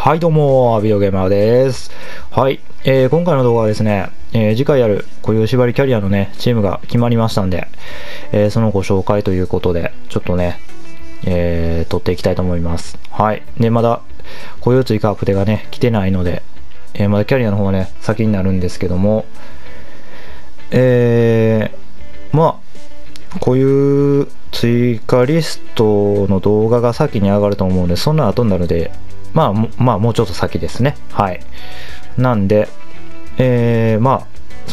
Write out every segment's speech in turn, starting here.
はいどうも、ビデオゲーマーです。はい、今回の動画はですね、次回やる固有縛りキャリアのね、チームが決まりましたんで、そのご紹介ということで、ちょっとね、撮っていきたいと思います。はい。で、まだ固有追加アップデがね、来てないので、まだキャリアの方はね、先になるんですけども、まあ、固有追加リストの動画が先に上がると思うんで、その後になるので、まあもうちょっと先ですね。はい。なんで、まあ、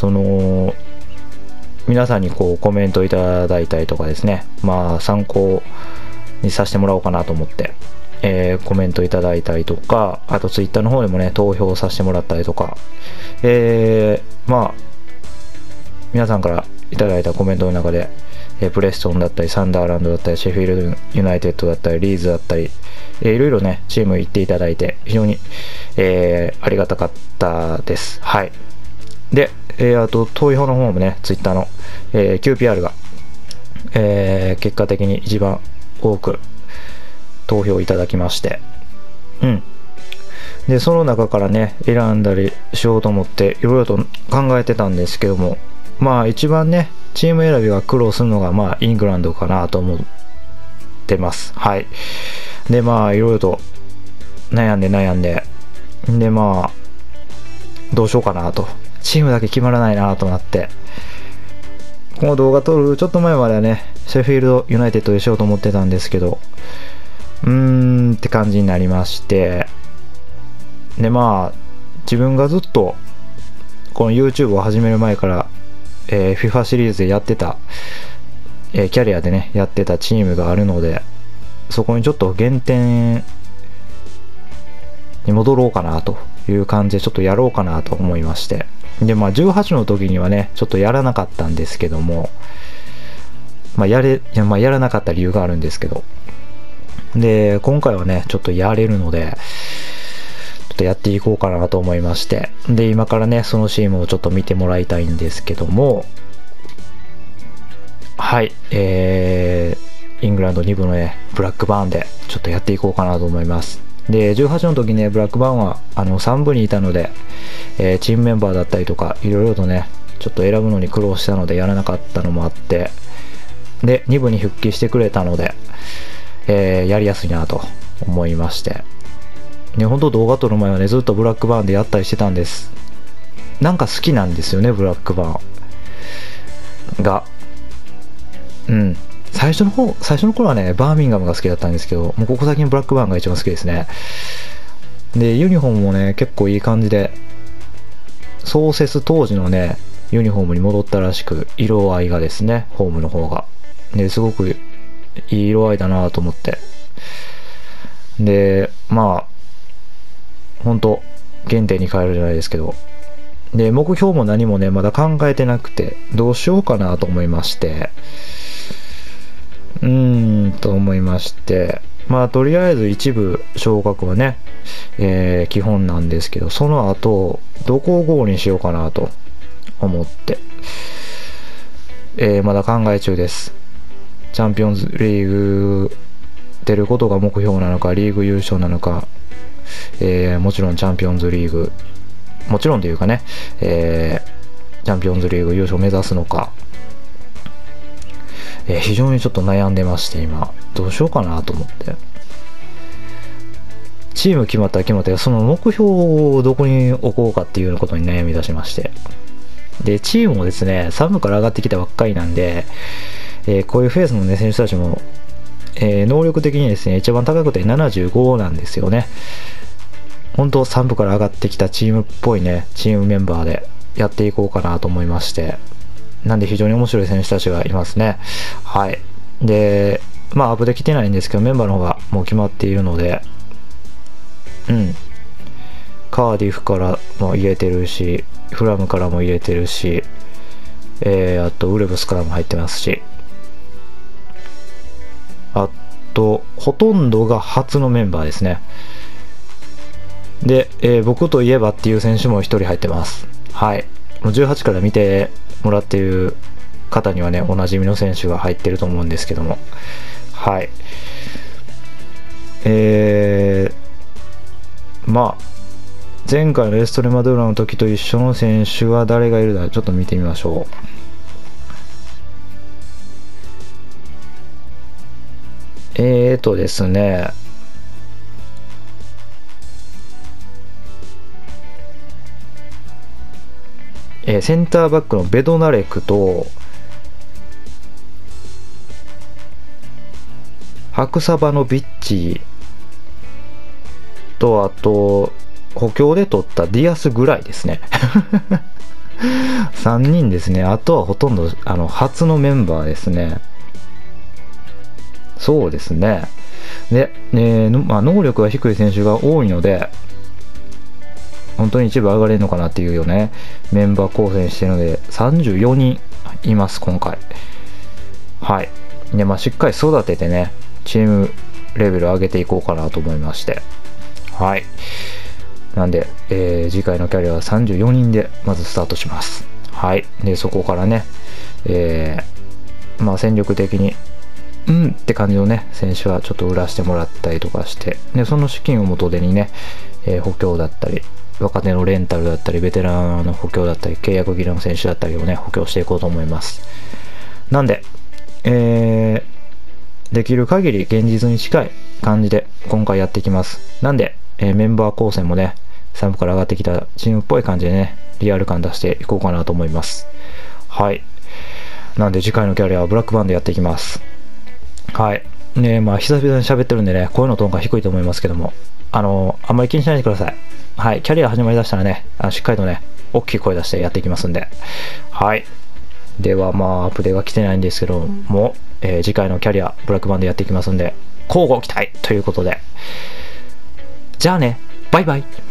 皆さんにこうコメントいただいたりとかですね、まあ参考にさせてもらおうかなと思って、コメントいただいたりとか、あとツイッターの方でもね、投票させてもらったりとか、まあ、皆さんからいただいたコメントの中で、プレストンだったりサンダーランドだったりシェフィールドユナイテッドだったりリーズだったり、いろいろねチーム行っていただいて非常に、ありがたかったです。はい。で、あと投票の方もねツイッターの、QPR が、結果的に一番多く投票いただきまして、でその中からね選んだりしようと思っていろいろと考えてたんですけども、まあ一番ねチーム選びが苦労するのがまあイングランドかなと思ってます。はい。でまあいろいろと悩んででまあどうしようかなと、チームだけ決まらないなとなって、この動画撮るちょっと前まではねシェフィールドユナイテッドでしようと思ってたんですけど、って感じになりまして、でまあ自分がずっとこの YouTube を始める前からFIFA シリーズでやってた、キャリアでねやってたチームがあるので、そこにちょっと原点に戻ろうかなという感じでちょっとやろうかなと思いまして、でまあ18の時にはねちょっとやらなかったんですけども、やらなかった理由があるんですけど、で今回はねちょっとやれるのでちょっとやっていこうかなと思いまして、で今からねそのチームをちょっと見てもらいたいんですけども、はい、イングランド2部のねブラックバーンでちょっとやっていこうかなと思います。で18の時ねブラックバーンは3部にいたので、チームメンバーだったりとかいろいろとねちょっと選ぶのに苦労したのでやらなかったのもあって、で2部に復帰してくれたので、やりやすいなと思いまして、ね、本当動画撮る前はねずっとブラックバーンでやったりしてたんです。なんか好きなんですよねブラックバーンが。最初の頃はねバーミンガムが好きだったんですけど、もうここ最近ブラックバーンが一番好きですね。でユニフォームもね結構いい感じで、創設当時のねユニフォームに戻ったらしく、色合いがですねホームの方がですごくいい色合いだなと思って、でまあ本当原点に変えるじゃないですけど、で目標も何もねまだ考えてなくてどうしようかなと思いまして、まあとりあえず一部昇格はね、基本なんですけど、その後どこをゴールにしようかなと思って、まだ考え中です。チャンピオンズリーグ出ることが目標なのか、リーグ優勝なのか、もちろんチャンピオンズリーグ、もちろんというかね、チャンピオンズリーグ優勝目指すのか、非常にちょっと悩んでまして、今どうしようかなと思って、チーム決まったらその目標をどこに置こうかっていうようなことに悩み出しまして、でチームもですね3部から上がってきたばっかりなんで、こういうフェーズの、ね、選手たちも、能力的にですね一番高くて75なんですよね。本当3部から上がってきたチームっぽいねチームメンバーでやっていこうかなと思いまして、なんで非常に面白い選手たちがいますね。はい。でまあアップできてないんですけどメンバーの方がもう決まっているので、カーディフからも入れてるし、フラムからも入れてるし、あとウルブスからも入ってますし、あとほとんどが初のメンバーですね。で、僕といえばっていう選手も1人入ってます。はい。もう18から見てもらっている方にはねおなじみの選手が入ってると思うんですけども、はい。 まあ前回のエストレマドゥーラの時と一緒の選手は誰がいるだ、ちょっと見てみましょう。ですね、センターバックのベドナレクとハクサバノビッチと、あと補強で取ったディアスぐらいですね3人ですね。あとはほとんど初のメンバーですね。そうですね。で、まあ、能力が低い選手が多いので、本当に一部上がれるのかなっていうよね、メンバー構成してるので、34人います、今回。はい。で、まあ、しっかり育ててね、チームレベル上げていこうかなと思いまして。はい。なんで、次回のキャリアは34人でまずスタートします。はい。で、そこからね、まあ、戦力的に、って感じのね、選手はちょっと売らしてもらったりとかして、で、その資金を元手にね、補強だったり、若手のレンタルだったり、ベテランの補強だったり、契約切れの選手だったりをね、補強していこうと思います。なんで、できる限り現実に近い感じで今回やっていきます。なんで、メンバー構成もね、3部から上がってきたチームっぽい感じでね、リアル感出していこうかなと思います。はい。なんで次回のキャリアはブラックバンドやっていきます。はい。ね、まあ久々に喋ってるんでね、声のトーンが低いと思いますけども、あんまり気にしないでください。はい。キャリア始まりだしたらね、しっかりとね、大きい声出してやっていきますんで。はい。では、まあ、アップデートが来てないんですけども、次回のキャリア、ブラックバンドやっていきますんで、交互期待ということで。じゃあね、バイバイ。